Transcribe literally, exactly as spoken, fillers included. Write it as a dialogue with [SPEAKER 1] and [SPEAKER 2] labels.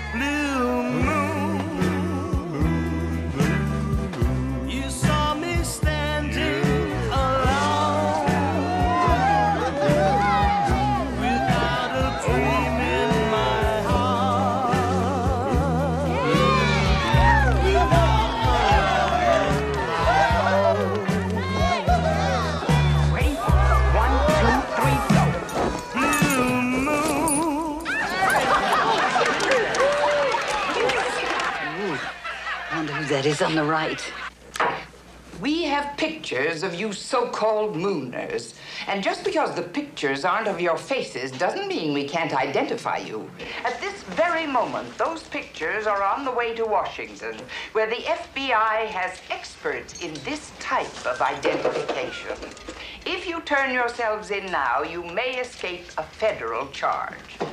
[SPEAKER 1] blue moon. You saw me standing alone without a dream in my heart, without
[SPEAKER 2] Ready? One, two, three, go.
[SPEAKER 1] blue moon.
[SPEAKER 2] I wonder who that is on the right. We have pictures of you so-called mooners. And just because the pictures aren't of your faces doesn't mean we can't identify you. At this very moment, those pictures are on the way to Washington, where the F B I has experts in this type of identification. If you turn yourselves in now, you may escape a federal charge.